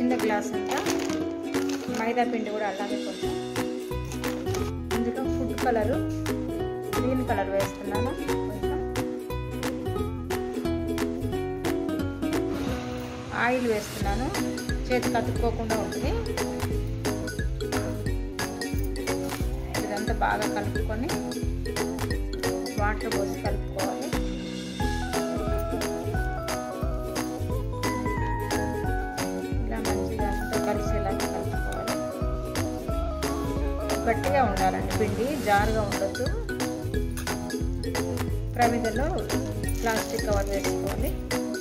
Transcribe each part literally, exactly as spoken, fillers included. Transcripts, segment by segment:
చిన్న గ్లాస్ అంతా మైదా పిండి కూడా అలాగే కొంచెం. ఇందులో ఫుడ్ కలరు గ్రీన్ కలర్ వేస్తున్నాను కొంచెం. ఆయిల్ వేస్తున్నాను, చేతికి అతుక్కోకుండా ఉంటుంది. ఇదంతా బాగా కలుపుకొని వాటర్ పోసి కలుపుకోవాలి. ఇలా మంచిగా అంతా కలిసేలాగా కలుపుకోవాలి. గట్టిగా ఉండాలండి పిండి, జారుగా ఉండొద్దు. ప్రమిదలో ప్లాస్టిక్ కవర్ వేసుకోవాలి.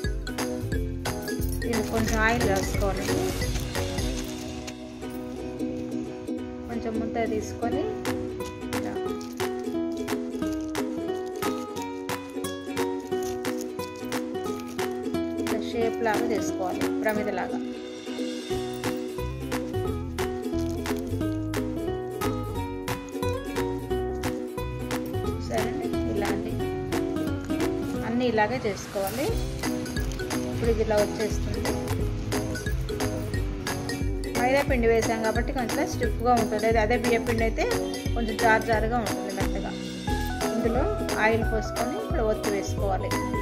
దీనికి కొంచెం ఆయిల్ రాసుకోవాలండి. కొంచెం ముద్ద తీసుకొని ఇట్లా షేప్ లాగా చేసుకోవాలి, ప్రమిదలాగా. సరే, ఇలాంటి అన్నీ ఇలాగే చేసుకోవాలి. ఇప్పుడు ఇది ఇలా వచ్చేస్తుంది. మైదా పిండి వేసాం కాబట్టి కొంచెం స్టిఫ్గా ఉంటుంది. అది అదే బియ్య పిండి అయితే కొంచెం జారు జారుగా ఉంటుంది మెత్తగా. ఇందులో ఆయిల్ పోసుకొని ఇప్పుడు ఒత్తి వేసుకోవాలి.